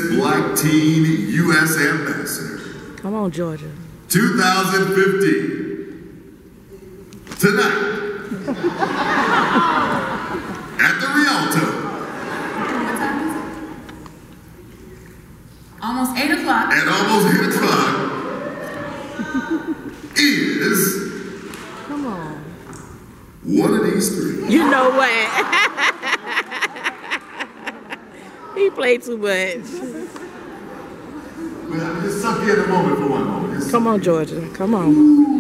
Black Teen U.S. Ambassador. Come on, Georgia. 2015. Tonight, at the Rialto. Almost 8 o'clock. At almost 8 o'clock is... Come on. One of these three. You know what? He played too much. But I'm just suck in a moment for one moment. Come on, Georgia. Come on.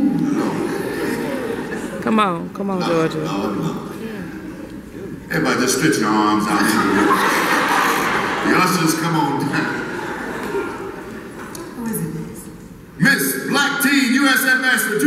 Come on. Come on, Georgia. No. Everybody just stretch your arms out. The ushers, come on down. Who is it? Miss Black Teen U.S. Ambassador